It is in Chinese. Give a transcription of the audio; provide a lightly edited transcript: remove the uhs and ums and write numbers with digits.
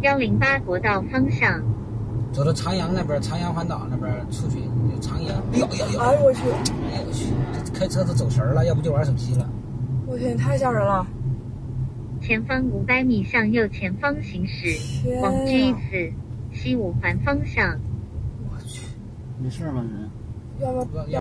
108国道方向。 走到昌阳那边，昌阳环岛那边出去，昌阳。哎呦！ 哎呦我去！ 哎呦我去！这开车都走神了，要不就玩手机了。 我天，太吓人了！ 前方500米向右前方行驶，往 G4西五环方向。 我去， 没事吗？ 要不要？